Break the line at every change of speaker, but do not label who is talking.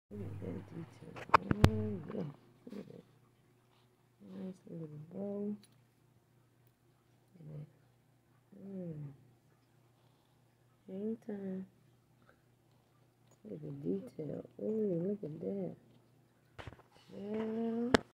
Look at that detail. Oh, yeah. Look at that. Nice little bow. Look at that. Hang time. Look at the detail. Oh, look at that. Yeah.